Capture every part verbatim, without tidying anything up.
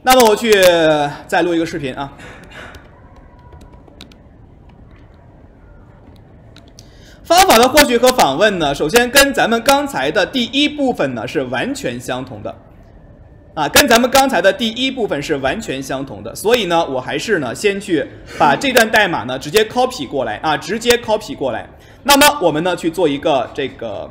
那么我去再录一个视频啊。方法的获取和访问呢，首先跟咱们刚才的第一部分呢是完全相同的，啊，跟咱们刚才的第一部分是完全相同的。所以呢，我还是呢先去把这段代码呢直接 copy 过来啊，直接 copy 过来。那么我们呢去做一个这个，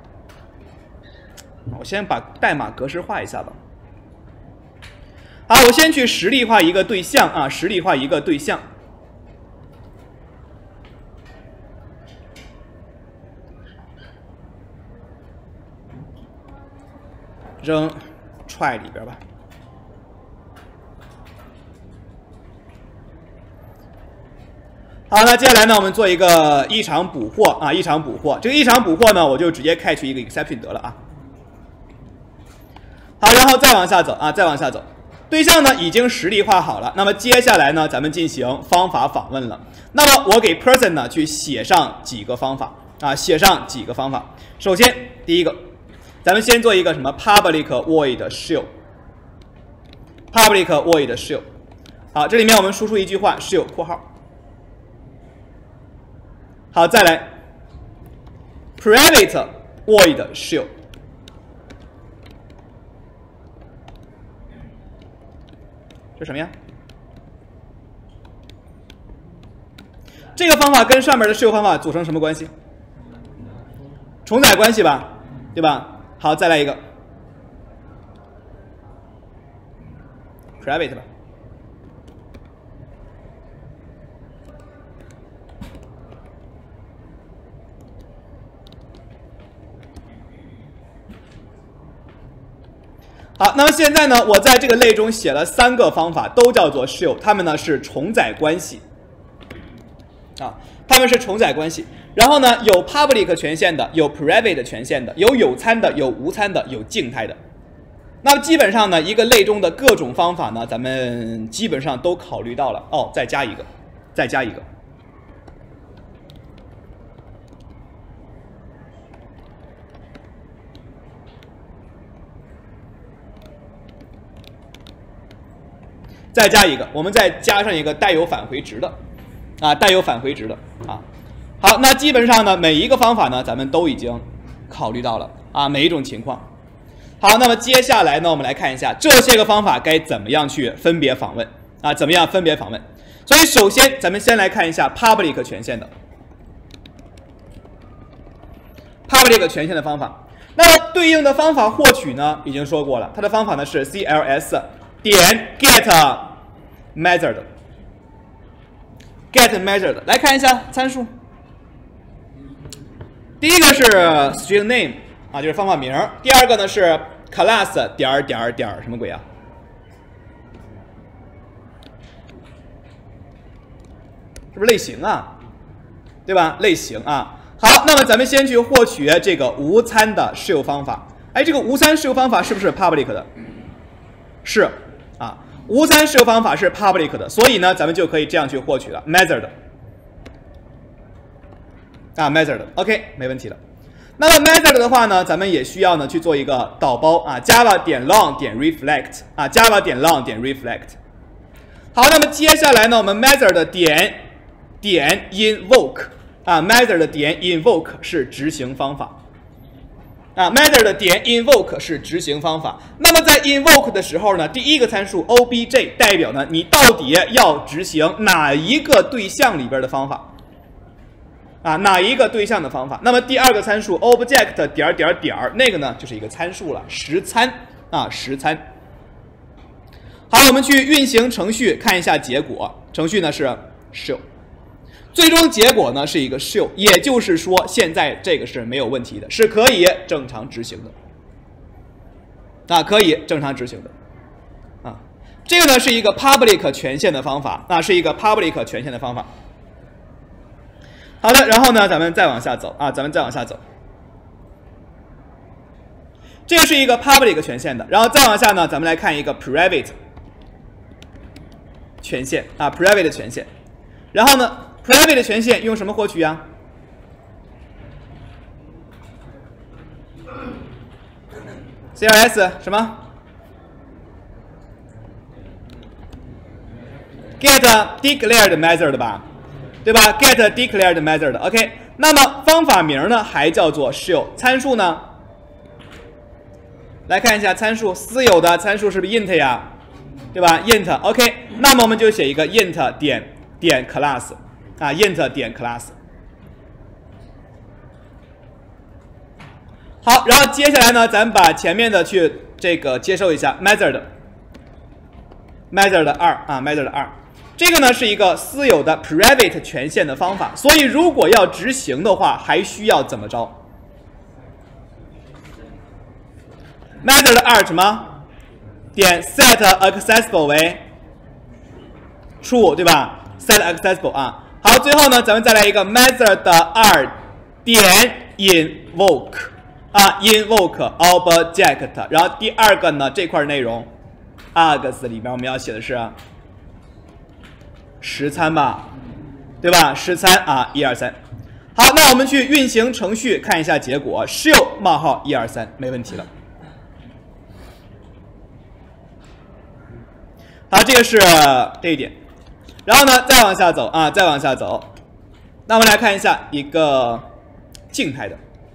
我先把代码格式化一下吧。好，我先去实例化一个对象啊，实例化一个对象。扔 try 里边吧。好，那接下来呢，我们做一个异常捕获啊，异常捕获。这个异常捕获呢，我就直接开取一个 exception 得了啊。好，然后再往下走啊，再往下走。对象呢已经实例化好了，那么接下来呢，咱们进行方法访问了。那么我给 person 呢去写上几个方法啊，写上几个方法。首先第一个。咱们先做一个什么 public void show，public void show。好，这里面我们输出一句话 show 括号。好，再来 private void show。这什么呀？这个方法跟上面的 show 方法组成什么关系？重载关系吧，对吧？好，再来一个 private 吧。好，那么现在呢，我在这个类中写了三个方法，都叫做 show， 它们呢是重载关系啊，它们是重载关系。然后呢，有 public 权限的，有 private 权限的，有有参的，有无参的，有静态的。那么基本上呢，一个类中的各种方法呢，咱们基本上都考虑到了。哦，再加一个，再加一个。再加一个，我们再加上一个带有返回值的，啊，带有返回值的啊。好，那基本上呢，每一个方法呢，咱们都已经考虑到了啊，每一种情况。好，那么接下来呢，我们来看一下这些个方法该怎么样去分别访问啊，怎么样分别访问。所以首先，咱们先来看一下 public 权限的 public 权限的方法。那么对应的方法获取呢，已经说过了，它的方法呢是 C L S 点 get method get method。来看一下参数。第一个是 string name 啊，就是方法名。第二个呢是 class 点点点什么鬼啊？是不是类型啊？对吧？类型啊。好，那么咱们先去获取这个无参的 show 方法。哎，这个无参 show 方法是不是 public 的？是啊，无参 show 方法是 public 的，所以呢，咱们就可以这样去获取了 method。啊 ，method，OK， 没问题的。那么 method 的话呢，咱们也需要呢去做一个导包啊 ，java 点 long 点 reflect 啊 ，java 点 long 点 reflect。好，那么接下来呢，我们 method 点点 invoke 啊 ，method 点 invoke 是执行方法啊 ，method 点 invoke 是执行方法。那么在 invoke 的时候呢，第一个参数 obj 代表呢你到底要执行哪一个对象里边的方法。啊，哪一个对象的方法？那么第二个参数 object 点点点那个呢，就是一个参数了，实参啊，实参。好，我们去运行程序看一下结果。程序呢是 show， 最终结果呢是一个 show， 也就是说现在这个是没有问题的，是可以正常执行的。啊，可以正常执行的。啊，这个呢是一个 public 权限的方法，啊，是一个 public 权限的方法。好的，然后呢，咱们再往下走啊，咱们再往下走。这个是一个 public 权限的，然后再往下呢，咱们来看一个 private 权限啊 ，private 权限。然后呢 ，private 权限用什么获取呀？C L S 什么 get declared method 吧，对吧 ？get declared method，OK， 那么方法名呢还叫做 show， 参数呢？来看一下参数，私有的参数是不是 int 呀？对吧 ？int，OK， 那么我们就写一个 int 点点 class 啊 ，int 点 class。好，然后接下来呢，咱们把前面的去这个接收一下 method method 二啊 method 二。这个呢是一个私有的 private 权限的方法，所以如果要执行的话，还需要怎么着 ？method 二什么？点 set accessible 为 true 对吧 ？set accessible 啊。好，最后呢，咱们再来一个 method 二点 invoke 啊 invoke object， 然后第二个呢这块内容 args 里面我们要写的是。实参吧，对吧？实参啊，一二三。好，那我们去运行程序看一下结果 ，show 冒号一二三，没问题了。好，这个是这一点。然后呢，再往下走啊，再往下走。那我们来看一下一个静态的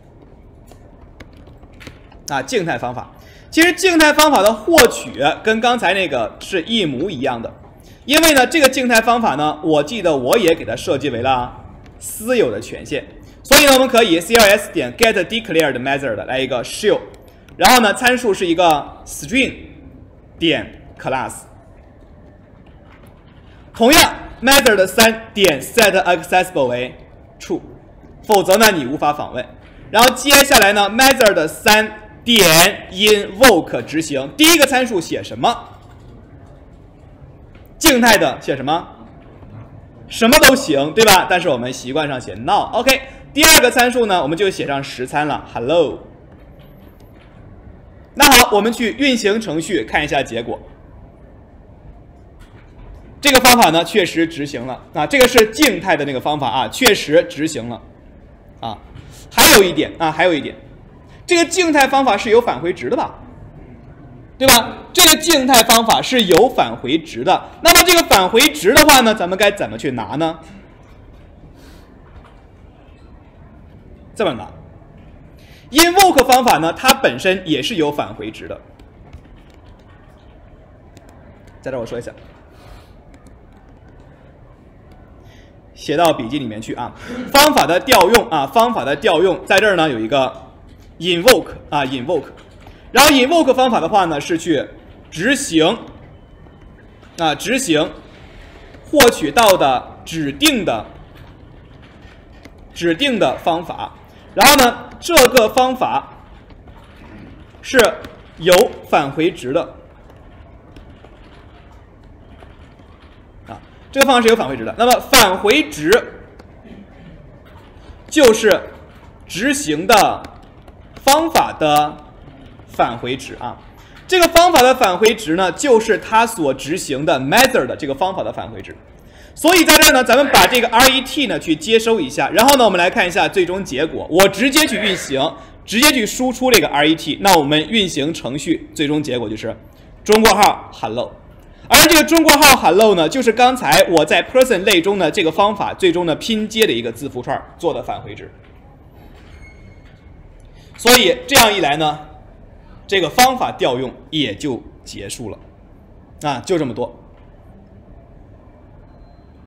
啊，静态方法。其实静态方法的获取跟刚才那个是一模一样的。因为呢，这个静态方法呢，我记得我也给它设计为了私有的权限，所以呢，我们可以 cls 点 get declared method 来一个 show， 然后呢，参数是一个 string 点 class， 同样 method 三点 set accessible 为 true， 否则呢你无法访问。然后接下来呢 method 三点 invoke 执行，第一个参数写什么？静态的写什么？什么都行，对吧？但是我们习惯上写 now。OK， 第二个参数呢，我们就写上实参了 ，hello。那好，我们去运行程序看一下结果。这个方法呢，确实执行了啊，这个是静态的那个方法啊，确实执行了啊。还有一点啊，还有一点，这个静态方法是有返回值的吧？对吧？这个静态方法是有返回值的。那么这个返回值的话呢，咱们该怎么去拿呢？这么拿。invoke 方法呢，它本身也是有返回值的。在这我说一下，写到笔记里面去啊。方法的调用啊，方法的调用，在这儿呢有一个 invoke 啊 invoke。然后 invoke 方法的话呢，是去执行啊，执行获取到的指定的指定的方法。然后呢，这个方法是有返回值的啊，这个方法是有返回值的。那么返回值就是执行的方法的返回值啊，这个方法的返回值呢，就是它所执行的 method 的这个方法的返回值。所以在这儿呢，咱们把这个 ret 呢去接收一下，然后呢，我们来看一下最终结果。我直接去运行，直接去输出这个 ret， 那我们运行程序最终结果就是中括号 hello。而这个中括号 hello 呢，就是刚才我在 person 类中的这个方法最终呢拼接的一个字符串做的返回值。所以这样一来呢，这个方法调用也就结束了，啊，就这么多。